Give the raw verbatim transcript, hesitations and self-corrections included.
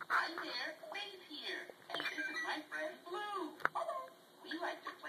Hi there, Faith here. And this is my friend Blue. We like to play